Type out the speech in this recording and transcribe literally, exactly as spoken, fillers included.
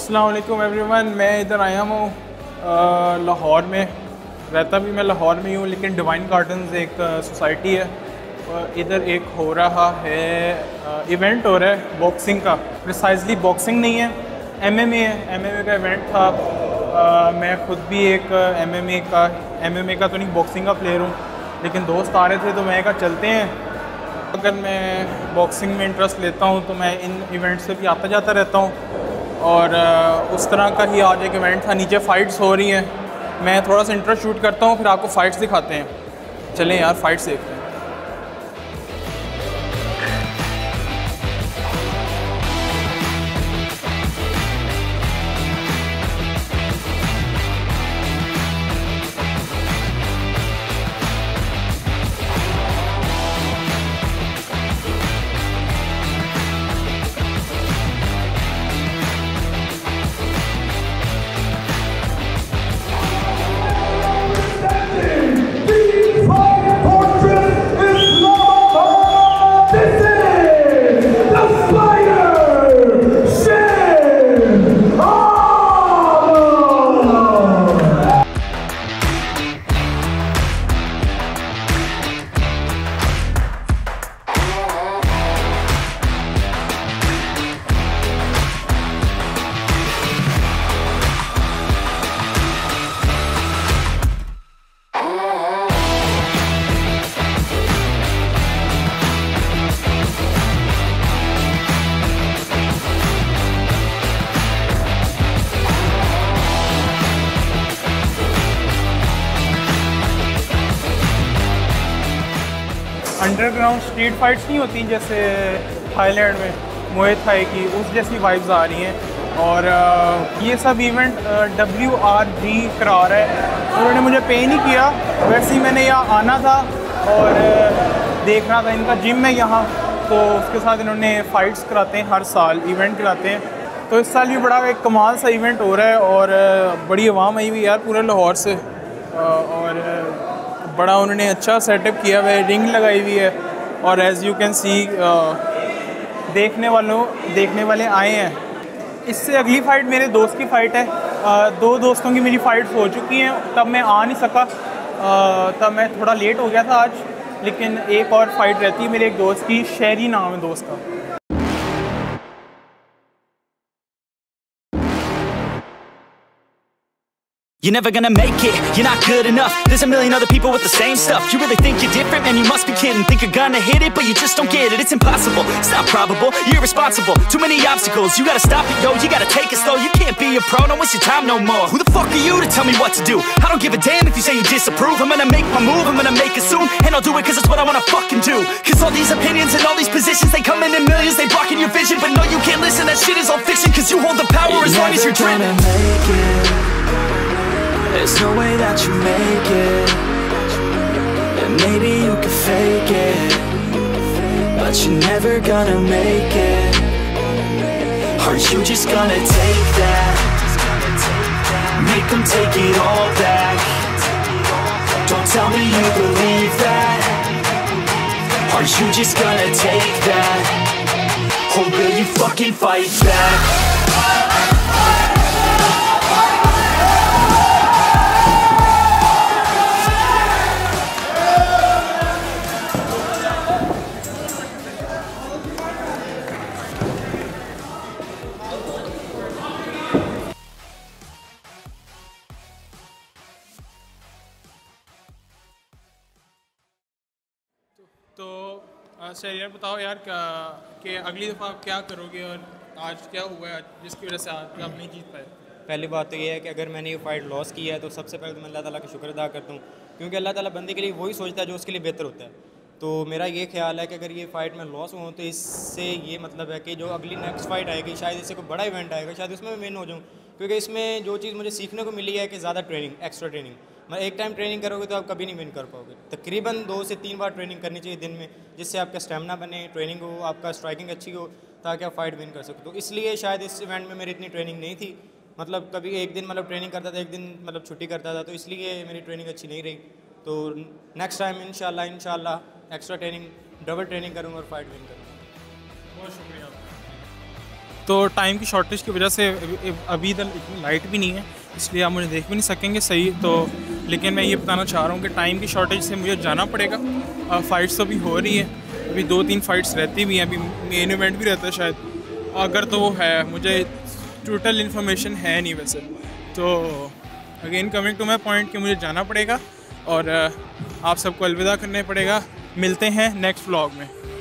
अस्सलाम वालेकुम एवरीवन। मैं इधर आया हूँ लाहौर में, रहता भी मैं लाहौर में ही हूँ, लेकिन डिवाइन गार्डन्स एक सोसाइटी है, इधर एक हो रहा है इवेंट हो रहा है बॉक्सिंग का। प्रिसाइजली बॉक्सिंग नहीं है, एमएमए है। एमएमए का इवेंट था। आ, मैं खुद भी एक एमएमए का एमएमए का तो नहीं, बॉक्सिंग का प्लेयर हूँ, लेकिन दोस्त आ रहे थे तो मैं कहा चलते हैं। अगर मैं बॉक्सिंग में इंटरेस्ट लेता हूँ तो मैं इन इवेंट से भी आता जाता रहता हूँ, और उस तरह का ही आज एक इवेंट था। नीचे फ़ाइट्स हो रही हैं, मैं थोड़ा सा इंटरेस्ट शूट करता हूँ, फिर आपको फ़ाइट्स दिखाते हैं। चलें यार, फ़ाइट्स देखते हैं। अंडरग्राउंड स्ट्रीट फाइट्स नहीं होती जैसे थाईलैंड में मुए थाई की, उस जैसी वाइब्स आ रही हैं। और ये सब इवेंट डब्ल्यू आर जी करा रहा है। उन्होंने मुझे पे नहीं किया, वैसे ही मैंने यहाँ आना था और देखना था। इनका जिम है यहाँ, तो उसके साथ इन्होंने फ़ाइट्स कराते हैं, हर साल इवेंट कराते हैं। तो इस साल भी बड़ा एक कमाल सा इवेंट हो रहा है और बड़ी आवाम आई हुई यार पूरे लाहौर से, और बड़ा उन्होंने अच्छा सेटअप किया हुआ है, रिंग लगाई हुई है, और एज़ यू कैन सी देखने वालों देखने वाले आए हैं। इससे अगली फ़ाइट मेरे दोस्त की फ़ाइट है। आ, दो दोस्तों की मेरी फ़ाइट्स हो चुकी हैं, तब मैं आ नहीं सका, आ, तब मैं थोड़ा लेट हो गया था आज, लेकिन एक और फ़ाइट रहती है मेरे एक दोस्त की, शहरी नाम है दोस्त का। You're never gonna make it, you're not good enough. There's a million other people with the same stuff. You really think you're different? Man, you must be kidding. Think you're gonna hit it, but you just don't get it. It's impossible, it's not probable, you're irresponsible. Too many obstacles, you gotta stop it, yo. You gotta take it slow, you can't be a pro. Don't waste your time no more. Who the fuck are you to tell me what to do? I don't give a damn if you say you disapprove. I'm gonna make my move, I'm gonna make it soon, and I'll do it cause it's what I wanna fucking do. Cause all these opinions and all these positions, they come in in millions, they blocking your vision. But no, you can't listen, that shit is all fiction. Cause you hold the power you're as long as you're dreaming. There's no way that you make it, and maybe you can fake it, but you're never gonna make it. Are you just gonna take that? Make them take it all back. Don't tell me you believe that. Are you just gonna take that? Or will you fucking fight back? तो sir यार बताओ यार क्या कि अगली दफ़ा आप क्या करोगे, और आज क्या हुआ है जिसकी वजह से आज आप नहीं जीत पाए? पहली बात तो ये है कि अगर मैंने ये फ़ाइट लॉस किया है तो सबसे पहले तो मैं अल्लाह ताला का शुक्र अदा करता हूँ, क्योंकि अल्लाह ताला बंदे के लिए वही सोचता है जो उसके लिए बेहतर होता है। तो मेरा ये ख्याल है कि अगर ये फ़ाइट में लॉस हुआ तो इससे ये मतलब है कि जो अगली नेक्स्ट फ़ाइट आएगी, शायद इससे कोई बड़ा इवेंट आएगा, शायद उसमें मैं विन हो जाऊँ। क्योंकि इसमें जो चीज़ मुझे सीखने को मिली है कि ज़्यादा ट्रेनिंग, एक्स्ट्रा ट्रेनिंग, मैं एक टाइम ट्रेनिंग करोगे तो आप कभी नहीं विन कर पाओगे। तकरीबन दो से तीन बार ट्रेनिंग करनी चाहिए दिन में, जिससे आपका स्टेमिना बने, ट्रेनिंग हो, आपका स्ट्राइकिंग अच्छी हो, ताकि आप फाइट विन कर सको। तो इसलिए शायद इस इवेंट में मेरी इतनी ट्रेनिंग नहीं थी, मतलब कभी एक दिन मतलब ट्रेनिंग करता था, एक दिन मतलब छुट्टी करता था, तो इसलिए मेरी ट्रेनिंग अच्छी नहीं रही। तो नेक्स्ट टाइम इंशाल्लाह इंशाल्लाह एक्स्ट्रा ट्रेनिंग, डबल ट्रेनिंग करूँगा और फाइट विन करूँगा। बहुत शुक्रिया। तो टाइम की शॉर्टेज की वजह से अभी इधर इतनी लाइट भी नहीं है, इसलिए आप मुझे देख भी नहीं सकेंगे सही। तो लेकिन मैं ये बताना चाह रहा हूँ कि टाइम की शॉर्टेज से मुझे जाना पड़ेगा। फ़ाइट्स तो अभी हो रही है, अभी दो तीन फ़ाइट्स रहती भी हैं, अभी मेन इवेंट भी रहता है शायद, अगर तो वो है, मुझे टोटल इन्फॉर्मेशन है नहीं वैसे। तो again coming to my point कि मुझे जाना पड़ेगा और आप सबको अलविदा करने पड़ेगा। मिलते हैं नेक्स्ट व्लॉग में।